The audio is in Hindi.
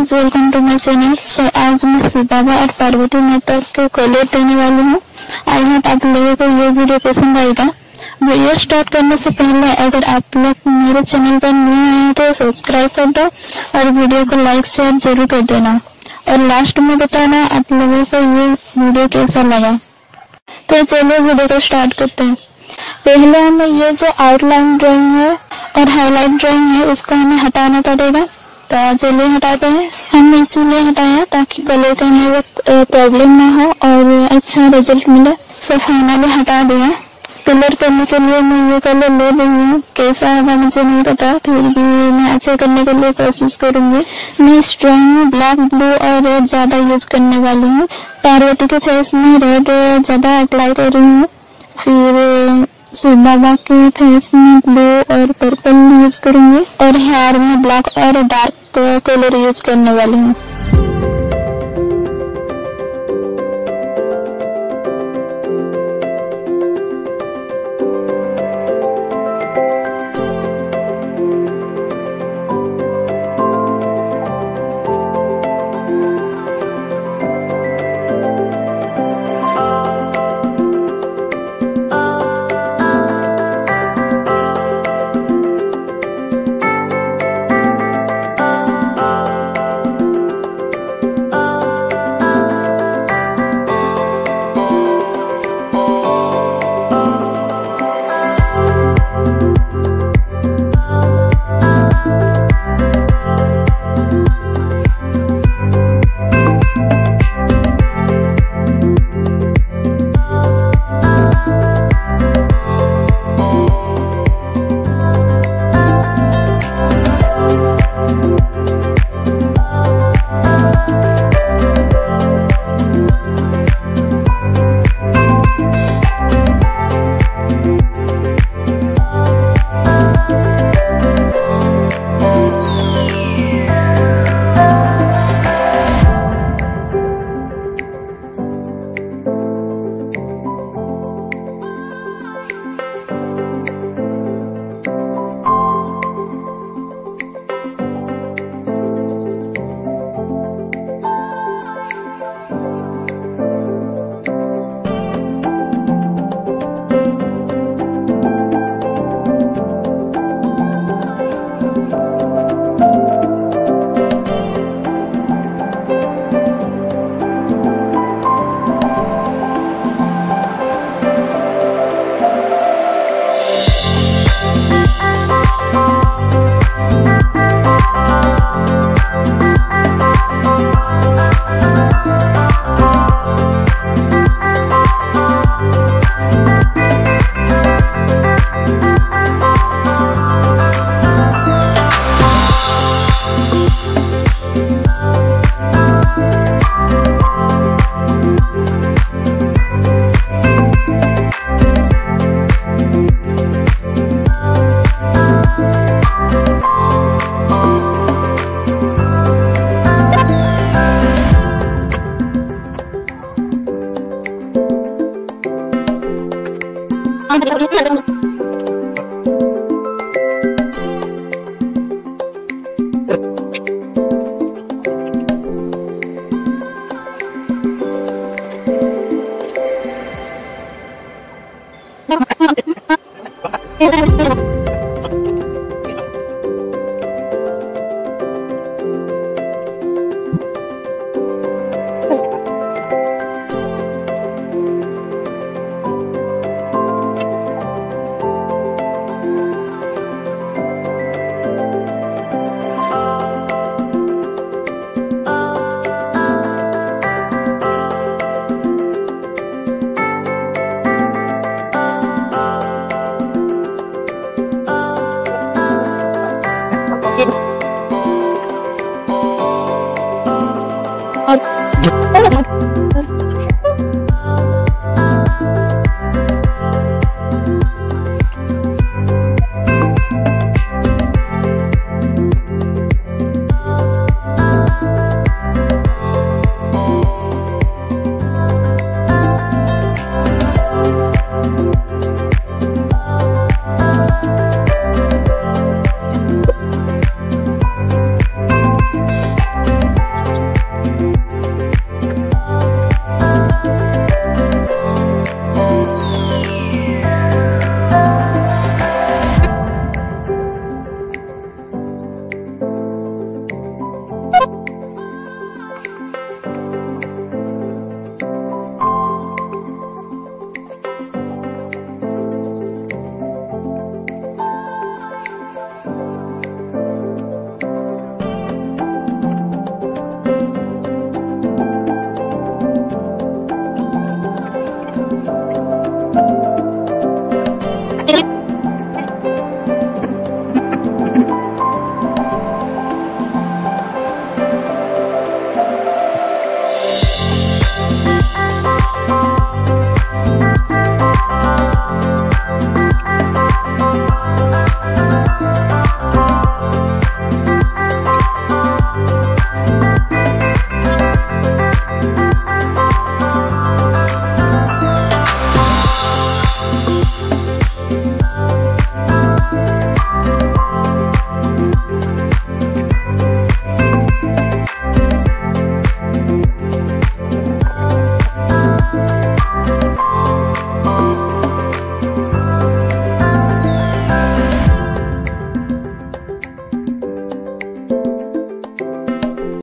Guys, welcome to my channel. So आज मैं शिव बाबा और पार्वती माता को कलर देने वाली हूँ। आई होप आप लोगों को ये वीडियो पसंद आएगा। वीडियो स्टार्ट करने से पहले अगर आप लोग मेरे चैनल पर नए हैं तो सब्सक्राइब कर दो और वीडियो को लाइक शेयर जरूर कर देना और लास्ट में बताना आप लोगों को ये वीडियो कैसा लगा। तो चलिए वीडियो को स्टार्ट करते हैं। पहले हमें ये जो आउटलाइन ड्राइंग है और हाईलाइट ड्राइंग है उसको हमें हटाना पड़ेगा। तो चलिए हटाते हैं। हम इसीलिए हटाया ताकि कलर करने वक्त प्रॉब्लम ना हो और अच्छा रिजल्ट मिले। सो फाइनली हटा दिया। कलर करने के लिए मैं ये कलर ले रही हूँ, कैसा होगा मुझे नहीं पता, फिर भी मैं अच्छा करने के लिए कोशिश करूंगी। मैं इस ड्राइंग में ब्लैक, ब्लू और रेड ज्यादा यूज करने वाली हूँ। पार्वती के फेस में रेड ज्यादा अप्लाई कर रही हूँ, फिर शिव बाबा के फेस में ब्लू और पर्पल यूज करूंगी और हेयर में ब्लैक और डार्क कलर यूज करने वाली हूँ। और